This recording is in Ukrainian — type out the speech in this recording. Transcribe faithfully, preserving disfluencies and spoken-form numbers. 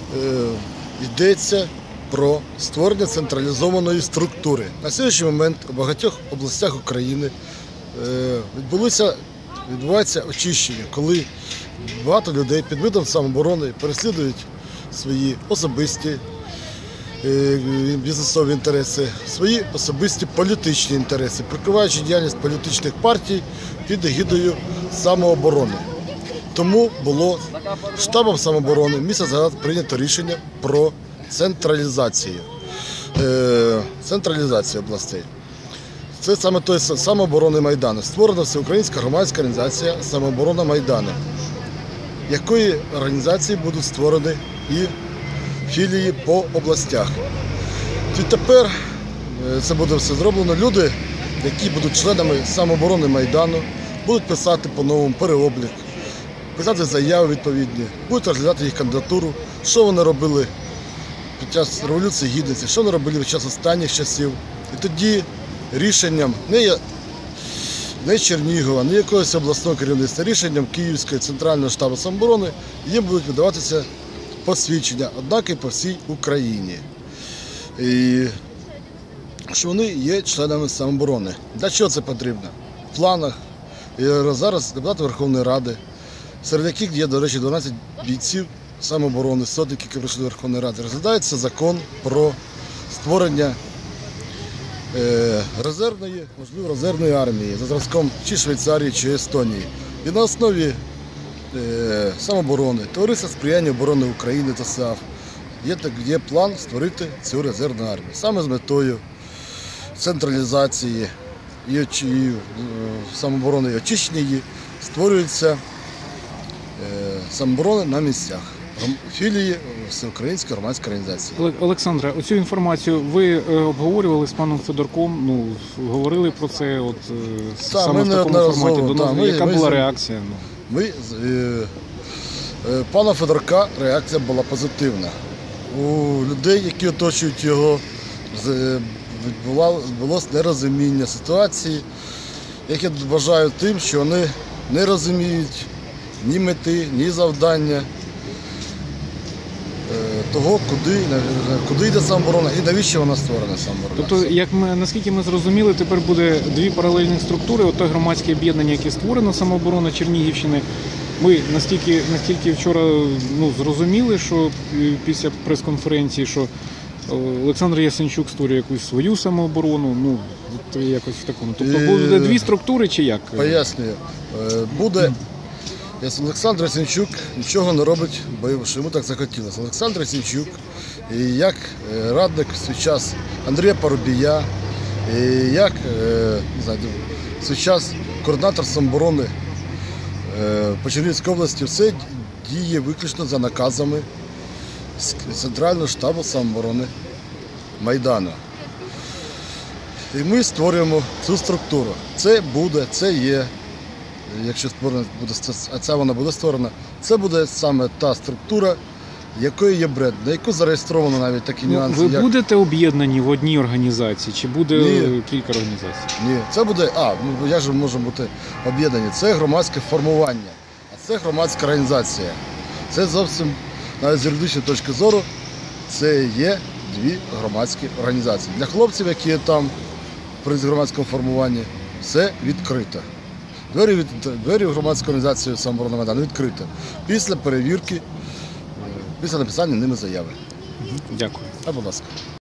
йдеться про створення централізованої структури. На сьогоднішній момент у багатьох областях України відбулося, відбувається очищення, коли багато людей під видом самооборони переслідують свої особисті бізнесові інтереси, свої особисті політичні інтереси, прикриваючи діяльність політичних партій під егідою самооборони. Тому було штабом самооборони місяць назад прийнято рішення про централізацію, е, централізацію областей. Це саме той самооборони Майдану. Створена всеукраїнська громадська організація «Самооборона Майдану», якої організації будуть створені і філії по областях. Відтепер це буде все зроблено. Люди, які будуть членами самооборони Майдану, будуть писати по-новому переоблік, писати заяви відповідні, будуть розглядати їх кандидатуру, що вони робили під час Революції Гідності, що вони робили під час останніх часів. І тоді рішенням не, не Чернігова, не якогось обласного керівництва, рішенням Київського центрального штабу самооборони їм будуть видаватися посвідчення, однак і по всій Україні. І що вони є членами самооборони. Для чого це потрібно? В планах і зараз депутати Верховної Ради, серед яких є, до речі, дванадцять бійців самооборони, сотників, які прийшли до Верховної Ради, розглядається закон про створення е, резервної, можливо, резервної армії за зразком чи Швейцарії, чи Естонії. І на основі е, самооборони, Товариства сприяння оборони України та САФ є, є план створити цю резервну армію. Саме з метою централізації і, і, і самооборони і очищення її створюється е, самооборона на місцях. Філії Всеукраїнської громадської організації. Олександре, оцю інформацію ви обговорювали з паном Федорком, ну, говорили про це, от, та, саме в такому форматі до нас. Яка ми, була ми, реакція? Ну? Ми, е, е, пана Федорка реакція була позитивна. У людей, які оточують його, відбулося нерозуміння ситуації, як я вважаю тим, що вони не розуміють ні мети, ні завдання того, куди, куди йде самооборона і навіщо вона створена самооборона. Тобто, як ми, наскільки ми зрозуміли, тепер буде дві паралельні структури. Ото громадське об'єднання, яке створено самооборона Чернігівщини. Ми настільки, настільки вчора ну, зрозуміли, що після прес-конференції, що Олександр Ясенчук створює якусь свою самооборону, ну, от якось в такому. Тобто буде дві структури чи як? Пояснюю. Буде Олександр Ясенчук нічого не робить, бо йому так захотілося. Олександр Ясенчук, як радник в свій час Андрія Парубія, як в свій час координатор самооборони по Чернігівській області, все діє виключно за наказами Центрального штабу самооборони Майдану. І ми створюємо цю структуру. Це буде, це є. Якщо створена буде, а ця вона буде створена, це буде саме та структура, якої є бренд, на яку зареєстровано навіть такі нюанси. Ви як... будете об'єднані в одній організації, чи буде Ні. кілька організацій? Ні, це буде, а, ну як же ми можемо бути об'єднані? Це громадське формування, а це громадська організація. Це зовсім, навіть з юридичної точки зору, це є дві громадські організації. Для хлопців, які є там при громадському формуванні, все відкрито. Двері, від, двері в громадську організацію самооборони Майдану відкриті після перевірки, після написання ними заяви. Дякую. А, будь ласка.